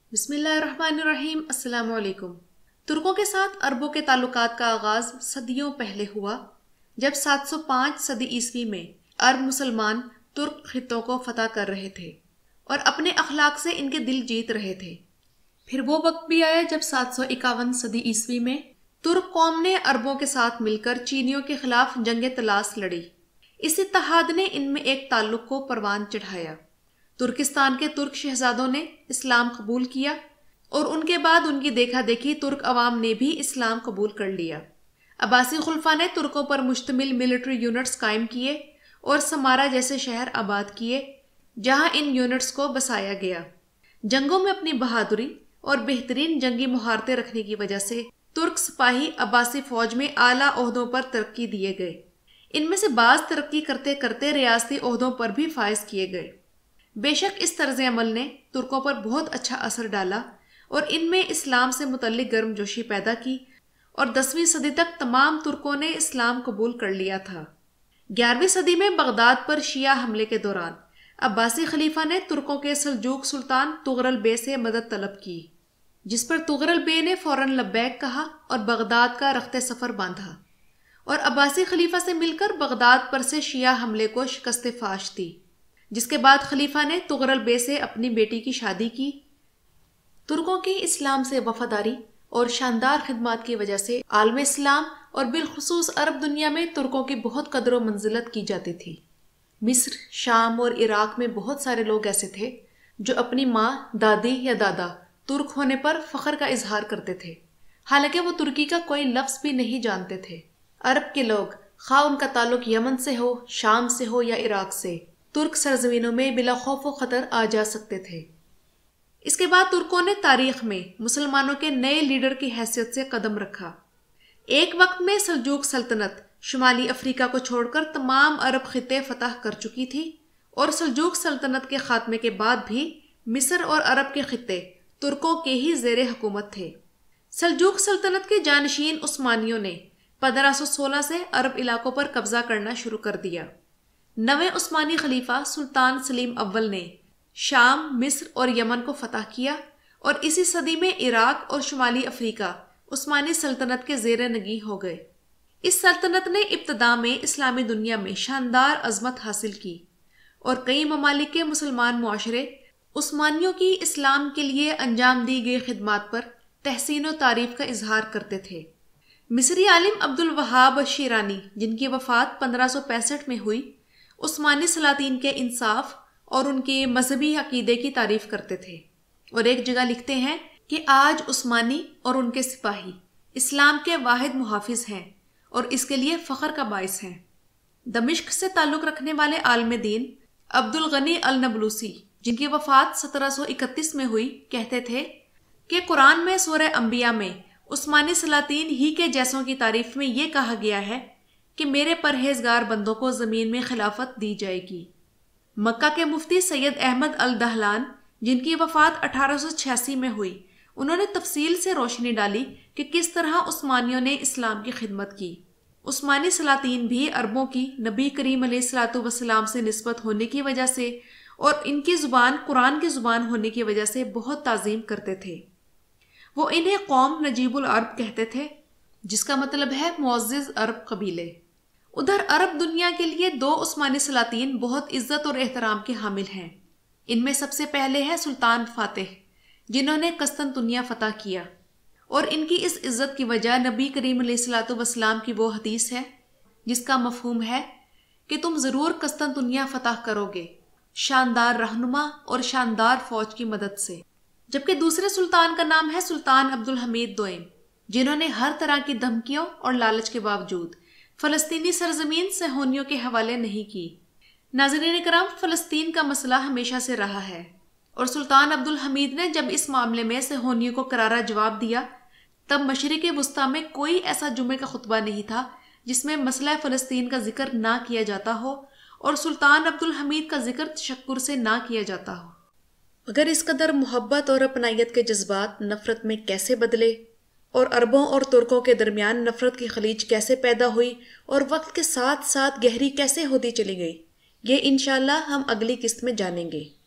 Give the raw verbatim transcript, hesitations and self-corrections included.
بسم اللہ الرحمن الرحیم۔ السلام علیکم۔ ترکوں کے ساتھ عربوں کے تعلقات کا آغاز صدیوں پہلے ہوا، جب سات سو پانچ صدی عیسوی میں عرب مسلمان ترک خطوں کو فتح کر رہے تھے اور اپنے اخلاق سے ان کے دل جیت رہے تھے۔ پھر وہ وقت بھی آیا جب سات سو اکاون صدی عیسوی میں ترک قوم نے عربوں کے ساتھ مل کر چینیوں کے خلاف جنگ طلاس لڑی۔ اس اتحاد نے ان میں ایک تعلق کو پروان چڑھایا۔ ترکستان کے ترک شہزادوں نے اسلام قبول کیا اور ان کے بعد ان کی دیکھا دیکھی ترک عوام نے بھی اسلام قبول کر لیا۔ عباسی خلفاء نے ترکوں پر مشتمل ملٹری یونٹس قائم کیے اور سمارا جیسے شہر آباد کیے، جہاں ان یونٹس کو بسایا گیا۔ جنگوں میں اپنی بہادری اور بہترین جنگی مہارتیں رکھنے کی وجہ سے ترک سپاہی عباسی فوج میں اعلیٰ عہدوں پر ترقی دیے گئے۔ ان میں سے بعض ترقی کرتے کرتے ریاستی عہدوں پر بھی فائز کیے گئے۔ بے شک اس طرز عمل نے ترکوں پر بہت اچھا اثر ڈالا اور ان میں اسلام سے متعلق گرم جوشی پیدا کی، اور دسویں صدی تک تمام ترکوں نے اسلام قبول کر لیا تھا۔ گیارہویں صدی میں بغداد پر شیعہ حملے کے دوران عباسی خلیفہ نے ترکوں کے سلجوق سلطان طغرل بے سے مدد طلب کی، جس پر طغرل بے نے فوراً لبیک کہا اور بغداد کا رخت سفر باندھا، اور عباسی خلیفہ سے مل کر بغداد پر سے شیعہ حملے کو شکست فاش دی، جس کے بعد خلیفہ نے طغرل بے سے اپنی بیٹی کی شادی کی۔ ترکوں کی اسلام سے وفاداری اور شاندار خدمات کی وجہ سے عالم اسلام اور بالخصوص عرب دنیا میں ترکوں کی بہت قدر و منزلت کی جاتی تھی۔ مصر، شام اور عراق میں بہت سارے لوگ ایسے تھے جو اپنی ماں، دادی یا دادا ترک ہونے پر فخر کا اظہار کرتے تھے، حالانکہ وہ ترکی کا کوئی لفظ بھی نہیں جانتے تھے۔ عرب کے لوگ، خواہ ان کا تعلق یمن سے ہو، شام سے ہو یا عراق سے، ترک سرزمینوں میں بلا خوف و خطر آ جا سکتے تھے۔ اس کے بعد ترکوں نے تاریخ میں مسلمانوں کے نئے لیڈر کی حیثیت سے قدم رکھا۔ ایک وقت میں سلجوق سلطنت شمالی افریقہ کو چھوڑ کر تمام عرب خطے فتح کر چکی تھی، اور سلجوق سلطنت کے خاتمے کے بعد بھی مصر اور عرب کے خطے ترکوں کے ہی زیر حکومت تھے۔ سلجوق سلطنت کے جانشین عثمانیوں نے پندرہ سو سولہ سے عرب علاقوں پر قبضہ کرنا شروع کر دیا۔ نویں عثمانی خلیفہ سلطان سلیم اول نے شام، مصر اور یمن کو فتح کیا، اور اسی صدی میں عراق اور شمالی افریقہ عثمانی سلطنت کے زیر نگیں ہو گئے۔ اس سلطنت نے ابتدا میں اسلامی دنیا میں شاندار عظمت حاصل کی، اور کئی ممالک کے مسلمان معاشرے عثمانیوں کی اسلام کے لیے انجام دی گئی خدمات پر تحسین و تعریف کا اظہار کرتے تھے۔ مصری عالم عبد الوہاب شیرانی، جن کی وفات پندرہ سو پینسٹھ میں ہوئی، عثمانی سلاطین کے انصاف اور ان کے مذہبی عقیدے کی تعریف کرتے تھے، اور ایک جگہ لکھتے ہیں کہ آج عثمانی اور ان کے سپاہی اسلام کے واحد محافظ ہیں اور اس کے لیے فخر کا باعث ہیں۔ دمشق سے تعلق رکھنے والے عالم دین عبد الغنی النبلوسی، جن کی وفات سترہ سو اکتیس میں ہوئی، کہتے تھے کہ قرآن میں سورہ انبیاء میں عثمانی سلاطین ہی کے جیسوں کی تعریف میں یہ کہا گیا ہے کہ میرے پرہیزگار بندوں کو زمین میں خلافت دی جائے گی۔ مکہ کے مفتی سید احمد الدہلان، جن کی وفات اٹھارہ سو چھیاسی میں ہوئی، انہوں نے تفصیل سے روشنی ڈالی کہ کس طرح عثمانیوں نے اسلام کی خدمت کی۔ عثمانی سلاطین بھی عربوں کی نبی کریم علیہ الصلوۃ والسلام سے نسبت ہونے کی وجہ سے اور ان کی زبان قرآن کی زبان ہونے کی وجہ سے بہت تعظیم کرتے تھے۔ وہ انہیں قوم نجیب العرب کہتے تھے، جس کا مطلب ہے معزز عرب قبیلے۔ ادھر عرب دنیا کے لیے دو عثمانی سلاطین بہت عزت اور احترام کے حامل ہیں۔ ان میں سب سے پہلے ہے سلطان فاتح، جنہوں نے قسطنطنیہ فتح کیا، اور ان کی اس عزت کی وجہ نبی کریم علیہ الصلوۃ والسلام کی وہ حدیث ہے جس کا مفہوم ہے کہ تم ضرور قسطنطنیہ فتح کرو گے، شاندار رہنما اور شاندار فوج کی مدد سے۔ جبکہ دوسرے سلطان کا نام ہے سلطان عبد الحمید دوئم، جنہوں نے ہر طرح کی دھمکیوں اور لالچ کے باوجود فلسطینی سرزمین صہیونیوں کے حوالے نہیں کی۔ ناظرین کرام، فلسطین کا مسئلہ ہمیشہ سے رہا ہے، اور سلطان عبد الحمید نے جب اس معاملے میں صہیونیوں کو کرارا جواب دیا، تب مشرق وسطیٰ میں کوئی ایسا جمعے کا خطبہ نہیں تھا جس میں مسئلہ فلسطین کا ذکر نہ کیا جاتا ہو اور سلطان عبد الحمید کا ذکر تشکر سے نہ کیا جاتا ہو۔ اگر اس قدر محبت اور اپنائیت کے جذبات نفرت میں کیسے بدلے، اور عربوں اور ترکوں کے درمیان نفرت کی خلیج کیسے پیدا ہوئی اور وقت کے ساتھ ساتھ گہری کیسے ہوتی چلی گئی، یہ انشاءاللہ ہم اگلی قسط میں جانیں گے۔